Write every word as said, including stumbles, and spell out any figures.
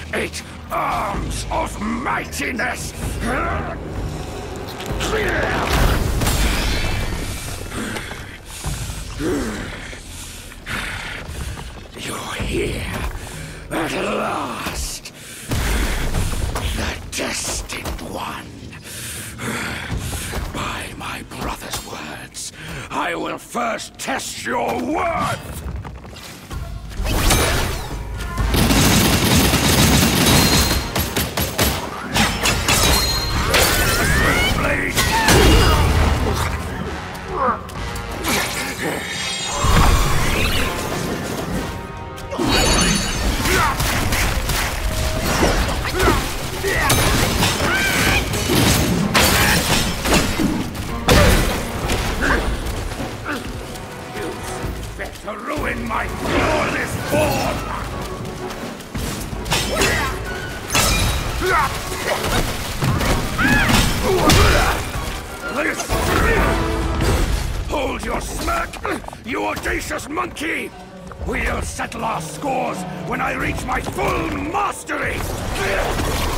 Eight arms of mightiness! You're here, at last! The destined one! By my brother's words, I will first test your worth! To ruin my flawless form! Hold your smirk, you audacious monkey! We'll settle our scores when I reach my full mastery!